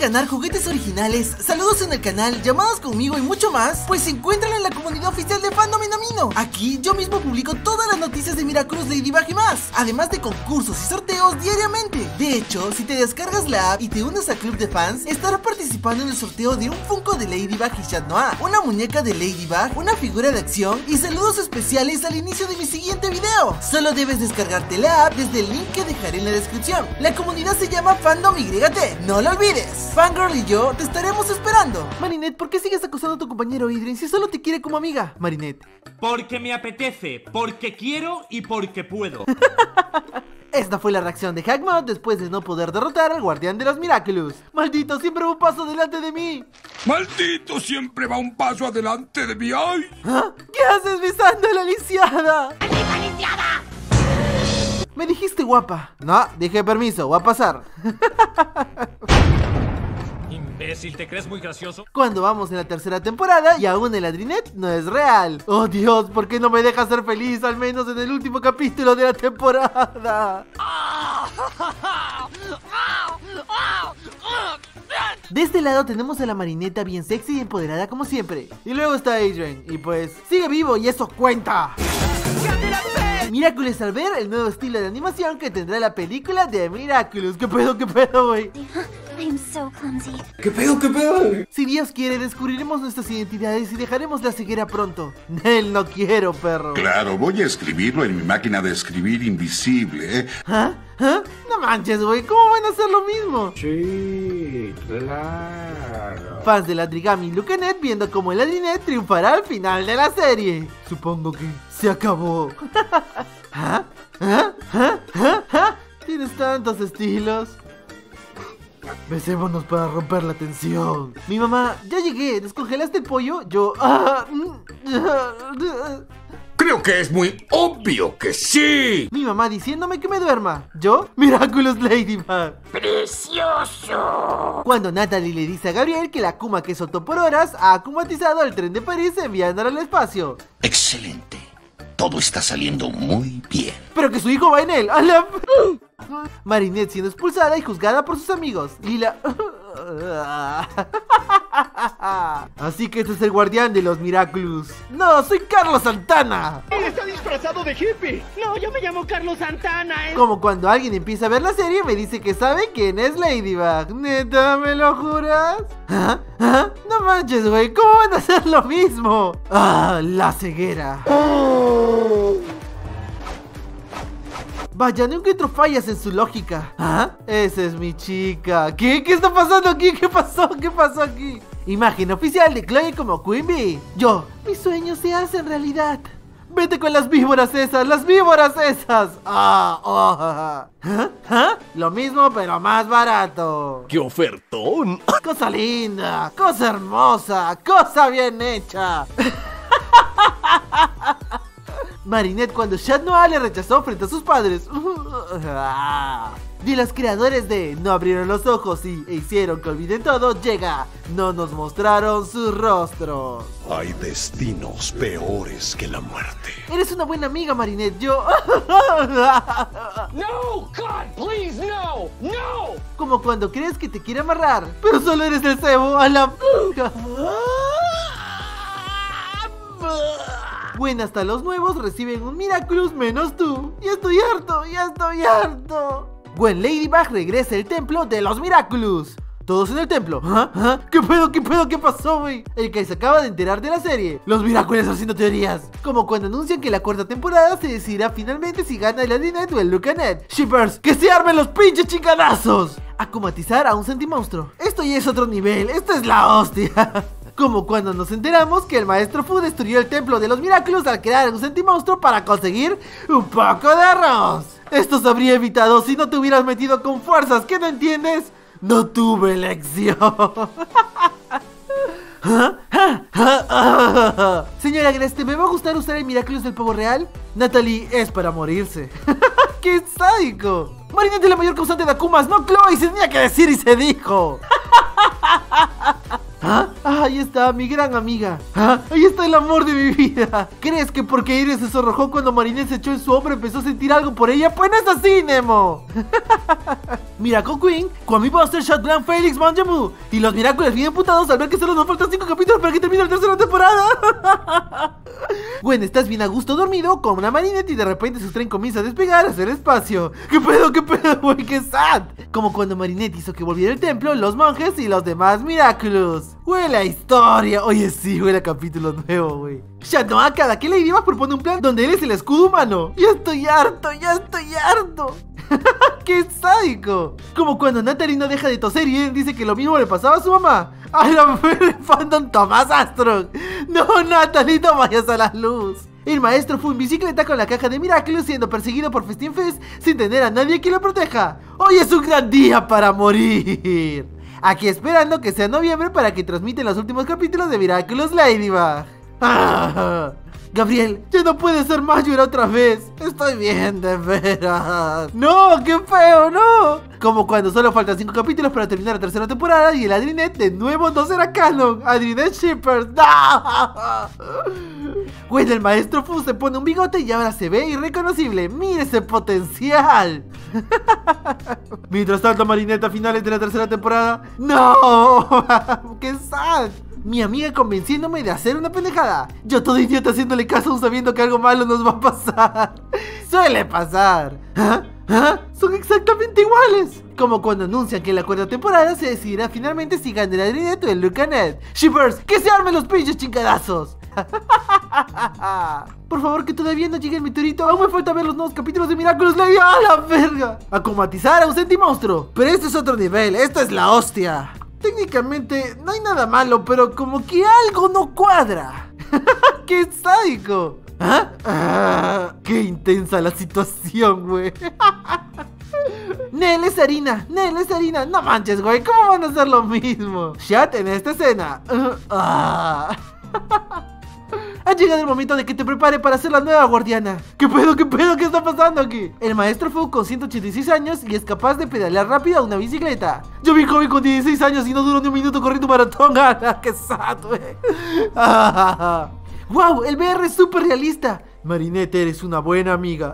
ganar juguetes originales, saludos en el canal, llamadas conmigo y mucho más? Pues encuéntralo en la comunidad oficial de Fandom en Amino. Aquí yo mismo publico todas las noticias de Miraculous, Ladybug y más, además de concursos y sorteos diariamente. De hecho, si te descargas la app y te unes al club de fans, estarás participando en el sorteo de un Funko de Ladybug y Chat Noir, una muñeca de Ladybug, una figura de acción y saludos especiales al inicio de mi siguiente video. Solo debes descargarte la app desde el link que dejaré en la descripción. La comunidad se llama Fandom YT, no lo olvides. Fangirl y yo te estaremos esperando. Marinette, ¿por qué sigues acosando a tu compañero Idrin si solo te quiere como amiga? Marinette. Porque me apetece, porque quiero y porque puedo. Esta fue la reacción de Hackmouth después de no poder derrotar al guardián de los Miraculous. ¡Maldito, siempre va un paso adelante de mí! ¡Maldito, siempre va un paso adelante de mí! ¡Ay! ¿Ah? ¿Qué haces besando a la lisiada? ¡Maldita lisiada! Me dijiste guapa. No, dije permiso, va a pasar. Imbécil, ¿te crees muy gracioso? Cuando vamos en la tercera temporada y aún el Adrinet no es real. Oh Dios, ¿por qué no me dejas ser feliz al menos en el último capítulo de la temporada? De este lado tenemos a la Marineta bien sexy y empoderada como siempre. Y luego está Adrien, y pues sigue vivo y eso cuenta. Miraculous al ver el nuevo estilo de animación que tendrá la película de Miraculous. ¿Qué pedo, güey? I'm so clumsy. ¿Qué pedo? Si Dios quiere, descubriremos nuestras identidades y dejaremos la ceguera pronto. Él no quiero, perro. Claro, voy a escribirlo en mi máquina de escribir invisible, ¿eh? ¿Ah? ¿Ah? No manches, güey, ¿cómo van a hacer lo mismo? Sí, claro. Fans de la Trigami y Lucanet viendo cómo el Adrinet triunfará al final de la serie. Supongo que se acabó. ¿Ah? ¿Ah? ¿Ah? ¿Ah? ¿Ah? Tienes tantos estilos. Besémonos para romper la tensión. Mi mamá, ya llegué, ¿descongelaste el pollo? Yo... Creo que es muy obvio que sí. Mi mamá diciéndome que me duerma. ¿Yo? Miraculous Ladybug. ¡Precioso! Cuando Natalie le dice a Gabriel que la Akuma que soltó por horas ha akumatizado al tren de París enviándola al espacio. Excelente. Todo está saliendo muy bien. Pero que su hijo va en él. ¡A la... Marinette siendo expulsada y juzgada por sus amigos. Lila... Así que este es el guardián de los Miraculous. No, soy Carlos Santana. ¡Él está disfrazado de hippie! No, yo me llamo Carlos Santana. Como cuando alguien empieza a ver la serie y me dice que sabe quién es Ladybug. ¿Neta, me lo juras? ¿Ah? ¿Ah? No manches, güey, ¿cómo van a hacer lo mismo? Ah, la ceguera. Vaya, no encuentro fallas en su lógica. ¿Ah? Esa es mi chica. ¿Qué? ¿Qué está pasando aquí? ¿Qué pasó? ¿Qué pasó aquí? Imagen oficial de Chloe como Queen Bee. Yo, mis sueños se hacen realidad. Vete con las víboras esas, las víboras esas. ¿Ah? Lo mismo pero más barato. ¡Qué ofertón! Cosa linda, cosa hermosa, cosa bien hecha. Marinette cuando Chat Noir le rechazó frente a sus padres. De los creadores de No abrieron los ojos y hicieron que olviden todo, llega No nos mostraron sus rostros. Hay destinos peores que la muerte. Eres una buena amiga, Marinette. Yo... ¡No! ¡God, please, no! ¡No! Como cuando crees que te quiere amarrar, pero solo eres el cebo a la... Bueno, hasta los nuevos reciben un Miraculous menos tú. Ya estoy harto, ya estoy harto. Gwen Ladybug regresa al templo de los Miraculous. Todos en el templo. ¿Ah? ¿Ah? ¿Qué pedo? ¿Qué pedo? ¿Qué pasó, güey? El que se acaba de enterar de la serie. Los Miraculous haciendo teorías. Como cuando anuncian que la cuarta temporada se decidirá finalmente si gana el Adrinet o el Lucanet. Shippers, ¡que se armen los pinches chingadazos! Akumatizar a un sentimonstruo. Esto ya es otro nivel. Esto es la hostia. Como cuando nos enteramos que el maestro Fu destruyó el templo de los Miraculous al crear un sentimonstruo para conseguir un poco de arroz. Esto se habría evitado si no te hubieras metido con fuerzas, ¿qué no entiendes? No tuve elección. Señora Agreste, ¿me va a gustar usar el Miraculous del pavo real? Natalie, es para morirse. ¡Qué sádico! Marinette es la mayor causante de Akumas, no Chloe, se tenía que decir y se dijo. ¿Ah? Ahí está, mi gran amiga. ¿Ah? Ahí está el amor de mi vida. ¿Crees que porque Iris se sonrojó cuando Marinette se echó en su hombro empezó a sentir algo por ella? Pues no es así, Nemo. Miracle Queen, Kwame Buster, Shot Blanc, Felix, Manjamu. Y los Miraculous bien emputados al ver que solo nos faltan 5 capítulos para que termine la tercera temporada. Gwen, estás bien a gusto dormido con una Marinette y de repente su tren comienza a despegar hacia el espacio. ¿Qué pedo, güey? ¡Qué sad! Como cuando Marinette hizo que volviera el templo, los monjes y los demás Miraculous. Güey, la historia. Oye, sí, güey, el capítulo nuevo, güey. Shanoa, cada que Ladybug propone un plan donde él es el escudo humano. Ya estoy harto. ¡Qué sádico! Como cuando Natalie no deja de toser y él dice que lo mismo le pasaba a su mamá. ¡A la mujer fandom Tomás Astro! ¡No, Natalie, no vayas a la luz! El maestro fue en bicicleta con la caja de Miraculous siendo perseguido por Festin Fest sin tener a nadie que lo proteja. ¡Hoy es un gran día para morir! Aquí esperando que sea noviembre para que transmiten los últimos capítulos de Miraculous Ladybug. ¡Ah! Gabriel, ya no puede ser Mayura otra vez. Estoy bien, de veras. ¡No, qué feo, no! Como cuando solo faltan 5 capítulos para terminar la tercera temporada y el Adrinet de nuevo no será canon. Adrinet Shippers, ¡no! Güey, el maestro Fu se pone un bigote y ahora se ve irreconocible. ¡Mire ese potencial! Mientras tanto, Marinette a finales de la tercera temporada. ¡No! ¡Qué sad! Mi amiga convenciéndome de hacer una pendejada. Yo todo idiota haciéndole caso sabiendo que algo malo nos va a pasar. Suele pasar. ¿Ah? Son exactamente iguales. Como cuando anuncian que la cuarta temporada se decidirá finalmente si gana el Adrinet o el Lucanet. Shippers, que se armen los pinches chingadazos. Por favor, que todavía no llegue el meteorito. Aún me falta ver los nuevos capítulos de Miraculous Lady. ¡A la verga! Acomatizar a un sentimonstruo. Pero este es otro nivel, esta es la hostia. Técnicamente no hay nada malo, pero como que algo no cuadra. ¡Qué sádico! ¡Qué intensa la situación, güey! Nel es harina. No manches, güey, ¿cómo van a hacer lo mismo? Chat en esta escena. Ha llegado el momento de que te prepare para ser la nueva guardiana. ¿Qué pedo? ¿Qué está pasando aquí? El maestro Fu con 186 años y es capaz de pedalear rápido a una bicicleta. Yo vi joven con 16 años y no duró ni un minuto corriendo maratón. ¡Qué sad, güey! ¡Wow! El VR es súper realista. Marinette, eres una buena amiga.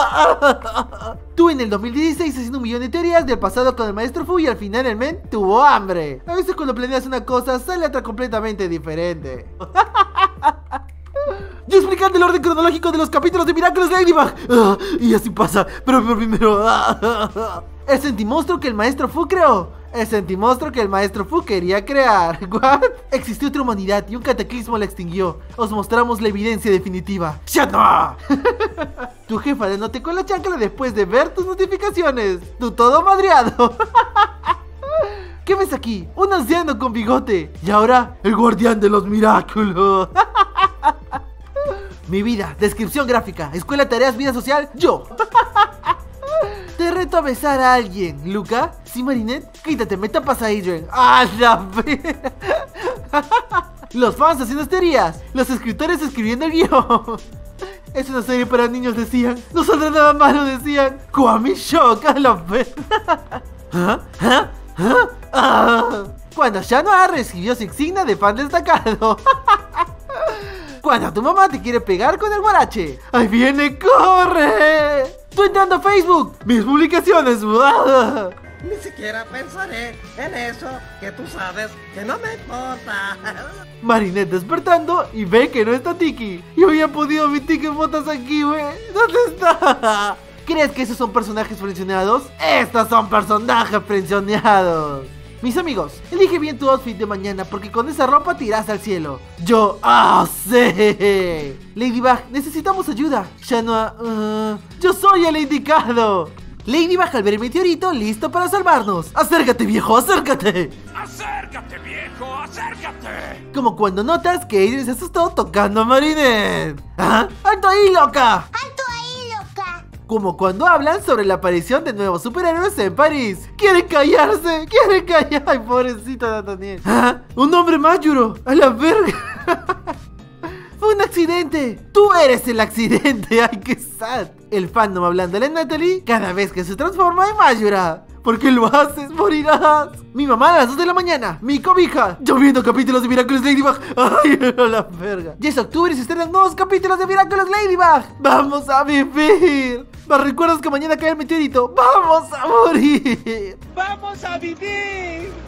Tú en el 2016 haciendo un millón de teorías del pasado con el maestro Fu y al final el men tuvo hambre. A veces cuando planeas una cosa sale otra completamente diferente. Yo explicando el orden cronológico de los capítulos de Miraculous Ladybug. Y así pasa, pero primero el sentimonstruo que el maestro Fu creó. El sentimonstruo que el maestro Fu quería crear. ¿What? Existió otra humanidad y un cataclismo la extinguió. Os mostramos la evidencia definitiva. ¡Shut up! Tu jefa denote con la chancla después de ver tus notificaciones. Tú todo madreado. ¿Qué ves aquí? Un anciano con bigote. Y ahora, el guardián de los Miraculous. Mi vida, descripción gráfica, escuela, tareas, vida social, yo. Te reto a besar a alguien, Luca. ¿Sí, Marinette? Quítate, me tapas a Adrian. ¡Ah, la verga! Los fans haciendo teorías, los escritores escribiendo el guión. Es una serie para niños, decían. No saldrá nada malo, decían. Kwame Shock, a la verga. Cuando Shanoa recibió su insignia de fan destacado. Cuando tu mamá te quiere pegar con el guarache. ¡Ahí viene, corre! Tú entrando a Facebook, mis publicaciones. Ni siquiera pensaré en eso que tú sabes que no me importa. Marinette despertando y ve que no está Tiki. Yo había podido mi Tiki en botas aquí, güey. ¿Dónde está? ¿Crees que esos son personajes frencionados? Estos son personajes frencionados. Mis amigos, elige bien tu outfit de mañana porque con esa ropa te irás al cielo. Yo, sí. Ladybug, necesitamos ayuda. Shanoa, yo soy el indicado. Ladybug al ver el meteorito, listo para salvarnos. Acércate, viejo, acércate. ¡Acércate, viejo! ¡Acércate! Como cuando notas que Adrian se asustó tocando a Marinette. ¡Alto ahí, loca! ¡Alto ahí, loca! Como cuando hablan sobre la aparición de nuevos superhéroes en París. ¡Quieren callarse! ¡Quieren callar! ¡Ay, pobrecito Nathaniel! ¡Un hombre Mayuro! ¡A la verga! ¡Fue un accidente! ¡Tú eres el accidente! ¡Ay, qué sad! El fandom hablándole a Natalie cada vez que se transforma en Mayura. ¿Por qué lo haces? ¡Morirás! Mi mamá a las 2 de la mañana, mi cobija. Yo viendo capítulos de Miraculous Ladybug. ¡Ay, la verga! Ya es octubre y se estrenan nuevos capítulos de Miraculous Ladybug. ¡Vamos a vivir! ¿Me recuerdas que mañana cae el meteorito? ¡Vamos a morir! ¡Vamos a vivir!